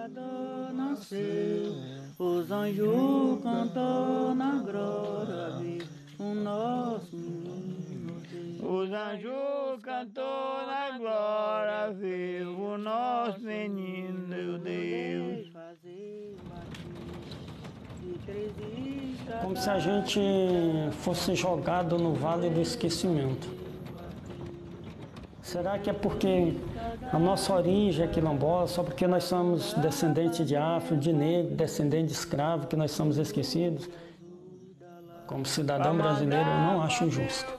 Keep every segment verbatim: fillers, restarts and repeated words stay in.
Nasceu, os anjos cantam na glória, viu o nosso menino Deus. Os anjos cantam na glória, viu o nosso menino Deus. Como se a gente fosse jogado no vale do esquecimento. Será que é porque a nossa origem é quilombola, só porque nós somos descendentes de afro, de negro, descendentes de escravo, que nós somos esquecidos? Como cidadão brasileiro, eu não acho justo.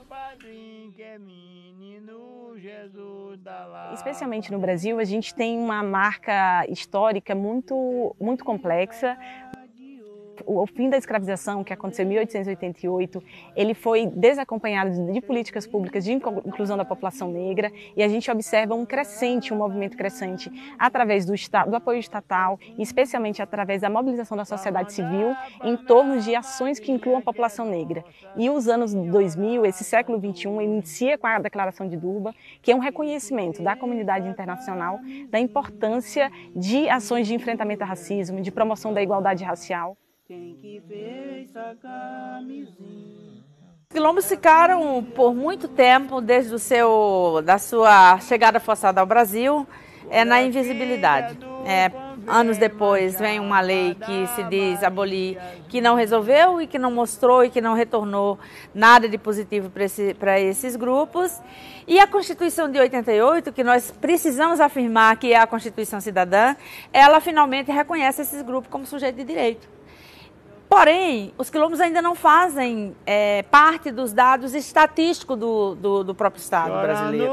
Especialmente no Brasil, a gente tem uma marca histórica muito, muito complexa. O fim da escravização, que aconteceu em mil oitocentos e oitenta e oito, ele foi desacompanhado de políticas públicas de inclusão da população negra, e a gente observa um crescente, um movimento crescente através do, do apoio estatal, e especialmente através da mobilização da sociedade civil em torno de ações que incluam a população negra. E os anos dois mil, esse século vinte e um, inicia com a Declaração de Durban, que é um reconhecimento da comunidade internacional da importância de ações de enfrentamento ao racismo, de promoção da igualdade racial. Quem que fez a camisinha? Os quilombos ficaram por muito tempo, desde o seu, da sua chegada forçada ao Brasil, é na invisibilidade. É, anos depois vem uma lei que se diz abolir, que não resolveu e que não mostrou e que não retornou nada de positivo para esse, para esses grupos. E a Constituição de oitenta e oito, que nós precisamos afirmar que é a Constituição Cidadã, ela finalmente reconhece esses grupos como sujeito de direito. Porém, os quilombos ainda não fazem é, parte dos dados estatísticos do, do, do próprio Estado brasileiro.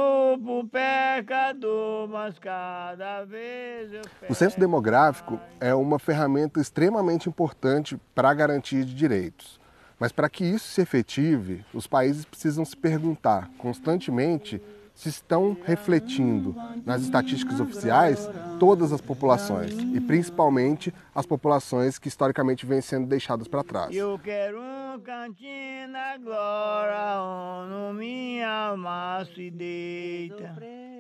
O censo demográfico é uma ferramenta extremamente importante para a garantia de direitos. Mas para que isso se efetive, os países precisam se perguntar constantemente se estão refletindo nas estatísticas oficiais todas as populações, e principalmente as populações que historicamente vêm sendo deixadas para trás. Eu quero um cantinho na glória, onde minha alma se deita.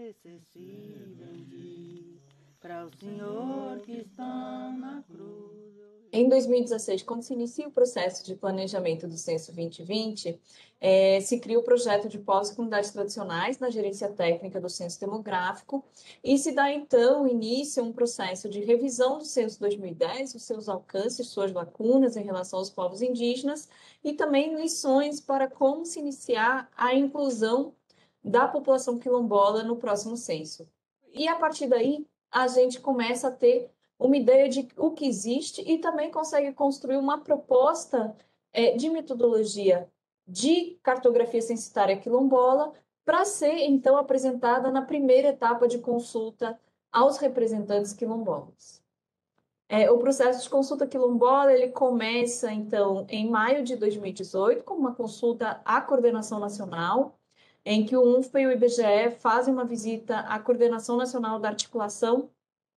Para o Senhor que está na cruz. Em dois mil e dezesseis, quando se inicia o processo de planejamento do Censo vinte vinte, é, se cria o projeto de povos e comunidades tradicionais na gerência técnica do Censo Demográfico e se dá, então, início a um processo de revisão do Censo dois mil e dez, os seus alcances, suas lacunas em relação aos povos indígenas e também lições para como se iniciar a inclusão da população quilombola no próximo censo. E, a partir daí, a gente começa a ter uma ideia de o que existe e também consegue construir uma proposta é, de metodologia de cartografia censitária quilombola para ser, então, apresentada na primeira etapa de consulta aos representantes quilombolas. É, o processo de consulta quilombola ele começa, então, em maio de dois mil e dezoito, com uma consulta à coordenação nacional, em que o UNFPA e o I B G E fazem uma visita à coordenação nacional da articulação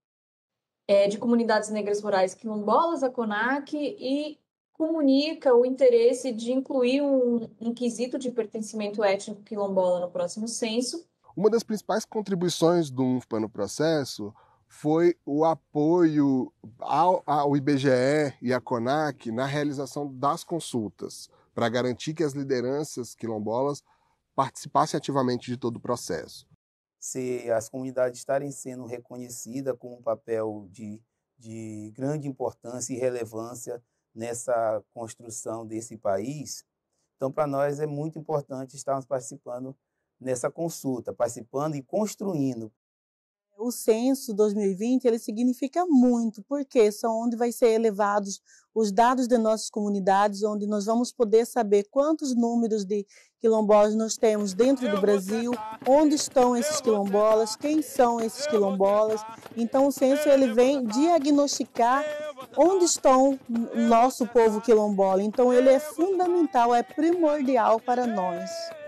É, de comunidades negras rurais quilombolas, a CONAC, e comunica o interesse de incluir um, um quesito de pertencimento étnico quilombola no próximo censo. Uma das principais contribuições do UNFPA no processo foi o apoio ao, ao I B G E e à CONAC na realização das consultas, para garantir que as lideranças quilombolas participassem ativamente de todo o processo. Se as comunidades estarem sendo reconhecidas com um papel de, de grande importância e relevância nessa construção desse país, então para nós é muito importante estarmos participando nessa consulta, participando e construindo. O censo dois mil e vinte ele significa muito, porque são onde vai ser elevados os dados de nossas comunidades, onde nós vamos poder saber quantos números de quilombolas nós temos dentro do Brasil, onde estão esses quilombolas, quem são esses quilombolas. Então o censo ele vem diagnosticar onde estão o nosso povo quilombola. Então ele é fundamental, é primordial para nós.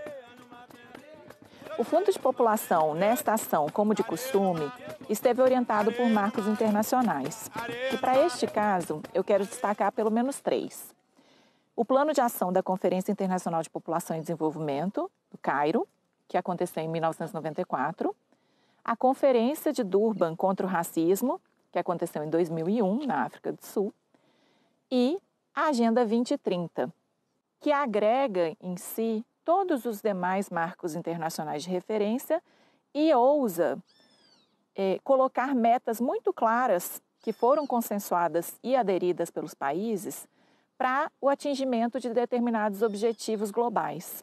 O Fundo de População, nesta ação, como de costume, esteve orientado por marcos internacionais. E para este caso, eu quero destacar pelo menos três. O Plano de Ação da Conferência Internacional de População e Desenvolvimento, do Cairo, que aconteceu em mil novecentos e noventa e quatro. A Conferência de Durban contra o Racismo, que aconteceu em dois mil e um, na África do Sul, e a Agenda vinte trinta, que agrega em si todos os demais marcos internacionais de referência e ousa é, colocar metas muito claras que foram consensuadas e aderidas pelos países para o atingimento de determinados objetivos globais.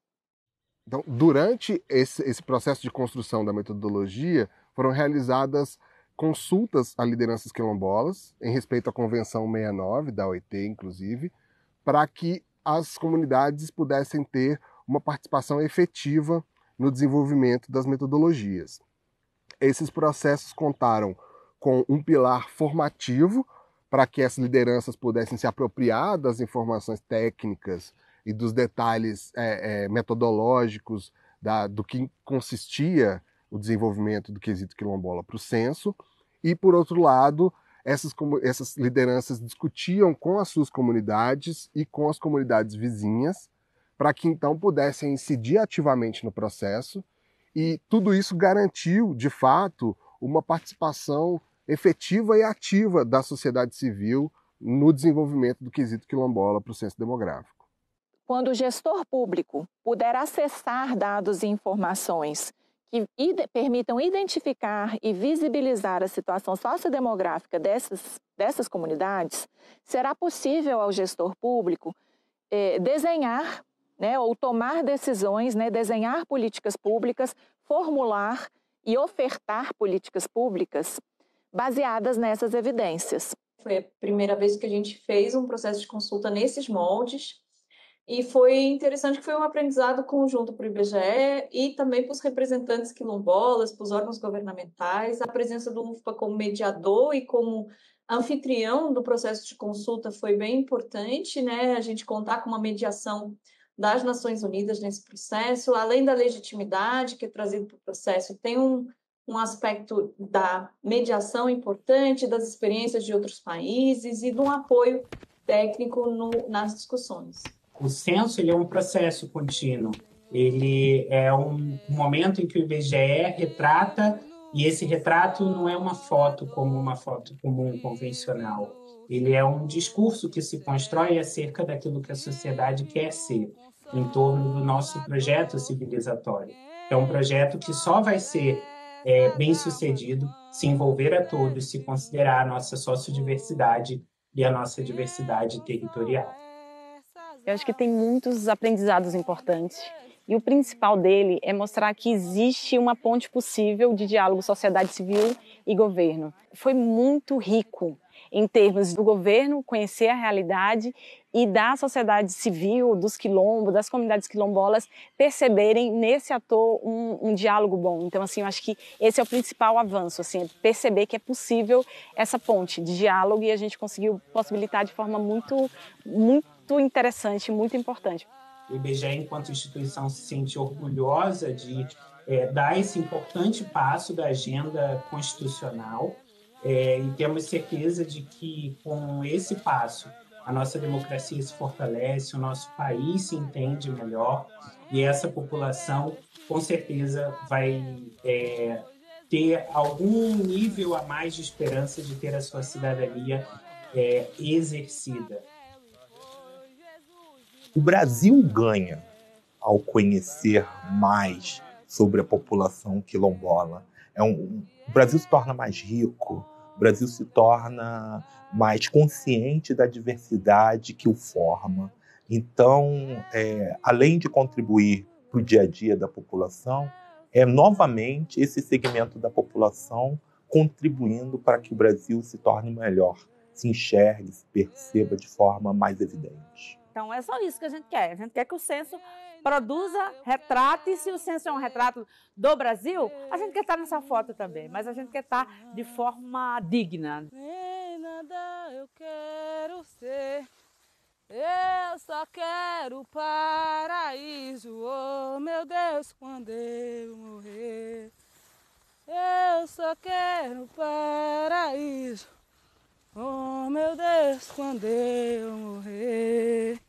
Então, durante esse, esse processo de construção da metodologia, foram realizadas consultas a lideranças quilombolas, em respeito à Convenção sessenta e nove, da O I T, inclusive, para que as comunidades pudessem ter uma participação efetiva no desenvolvimento das metodologias. Esses processos contaram com um pilar formativo para que essas lideranças pudessem se apropriar das informações técnicas e dos detalhes é, é, metodológicos da, do que consistia o desenvolvimento do quesito quilombola para o censo. E, por outro lado, essas, essas lideranças discutiam com as suas comunidades e com as comunidades vizinhas, para que então pudessem incidir ativamente no processo. E tudo isso garantiu, de fato, uma participação efetiva e ativa da sociedade civil no desenvolvimento do quesito quilombola para o censo demográfico. Quando o gestor público puder acessar dados e informações que ide- permitam identificar e visibilizar a situação sociodemográfica dessas, dessas comunidades, será possível ao gestor público eh, desenhar, né, ou tomar decisões, né, desenhar políticas públicas, formular e ofertar políticas públicas baseadas nessas evidências. Foi a primeira vez que a gente fez um processo de consulta nesses moldes e foi interessante que foi um aprendizado conjunto para o I B G E e também para os representantes quilombolas, para os órgãos governamentais. A presença do U N F P A como mediador e como anfitrião do processo de consulta foi bem importante, né? A gente contar com uma mediação das Nações Unidas nesse processo, além da legitimidade que é trazida para o processo, tem um, um aspecto da mediação importante, das experiências de outros países e de um apoio técnico no, nas discussões. O censo ele é um processo contínuo, ele é um momento em que o I B G E retrata, e esse retrato não é uma foto como uma foto comum, convencional. Ele é um discurso que se constrói acerca daquilo que a sociedade quer ser, em torno do nosso projeto civilizatório. É um projeto que só vai ser é, bem-sucedido se envolver a todos, se considerar a nossa sociodiversidade e a nossa diversidade territorial. Eu acho que tem muitos aprendizados importantes e o principal dele é mostrar que existe uma ponte possível de diálogo sociedade civil e governo. Foi muito rico em termos do governo conhecer a realidade e da sociedade civil, dos quilombos, das comunidades quilombolas perceberem nesse ator um, um diálogo bom. Então, assim, eu acho que esse é o principal avanço, assim, é perceber que é possível essa ponte de diálogo e a gente conseguiu possibilitar de forma muito, muito interessante, muito importante. O I B G E, enquanto instituição, se sente orgulhosa de é, dar esse importante passo da agenda constitucional é, e temos certeza de que, com esse passo, a nossa democracia se fortalece, o nosso país se entende melhor e essa população, com certeza, vai é, ter algum nível a mais de esperança de ter a sua cidadania é, exercida. O Brasil ganha ao conhecer mais sobre a população quilombola. É um, o Brasil se torna mais rico, o Brasil se torna mais consciente da diversidade que o forma. Então, é, além de contribuir para o dia a dia da população, é novamente esse segmento da população contribuindo para que o Brasil se torne melhor, se enxergue, se perceba de forma mais evidente. Então, é só isso que a gente quer. A gente quer que o censo produza, retrate. E se o censo é um retrato do Brasil, a gente quer estar nessa foto também. Mas a gente quer estar de forma digna. Nem nada eu quero ser. Eu só quero paraíso. Oh, meu Deus, quando eu morrer. Eu só quero paraíso. Oh, meu Deus, quando eu morrer.